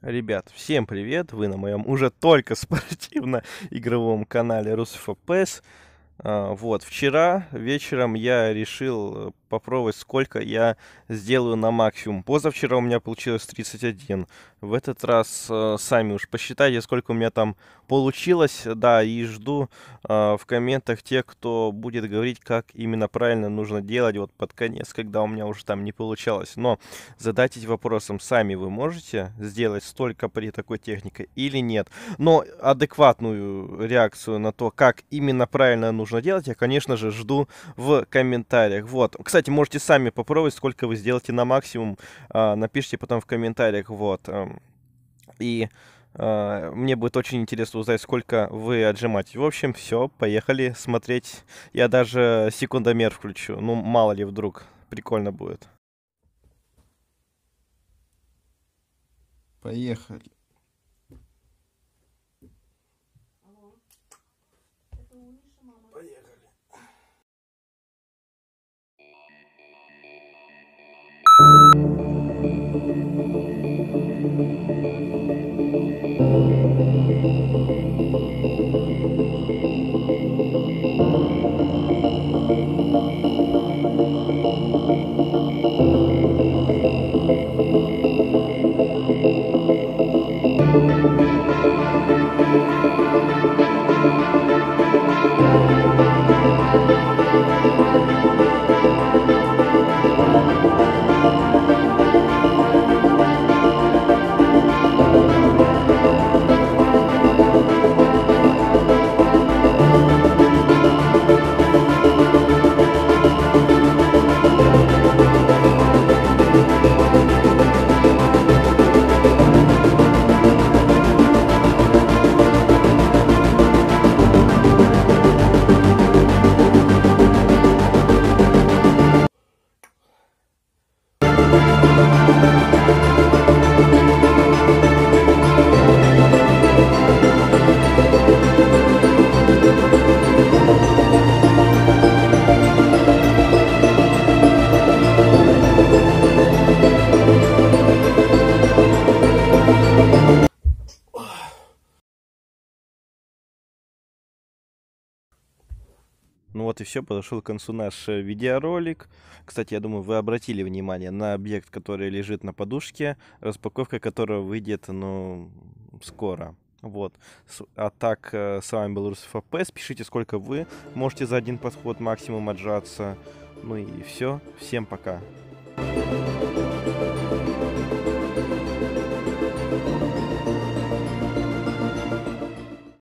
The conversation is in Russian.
Ребят, всем привет! Вы на моем уже только спортивно-игровом канале RusFPS. Вот, вчера вечером я решил попробовать, сколько я сделаю на максимум. Позавчера у меня получилось 31. В этот раз сами уж посчитайте, сколько у меня там получилось. Да, и жду в комментах тех, кто будет говорить, как именно правильно нужно делать вот под конец, когда у меня уже там не получалось. Но задайтесь вопросом, сами вы можете сделать столько при такой технике или нет. Но адекватную реакцию на то, как именно правильно нужно делать, я, конечно же, жду в комментариях. Вот. Кстати, можете сами попробовать, сколько вы сделаете на максимум. Напишите потом в комментариях. Вот. И мне будет очень интересно узнать, сколько вы отжимаете. В общем, все, поехали смотреть. Я даже секундомер включу. Ну, мало ли вдруг. Прикольно будет. Поехали. Поехали. Ну вот и все, подошел к концу наш видеоролик. Кстати, я думаю, вы обратили внимание на объект, который лежит на подушке, распаковка которого выйдет, ну, скоро. Вот. А так, с вами был RusFPS. Пишите, сколько вы можете за один подход максимум отжаться. Ну и все. Всем пока.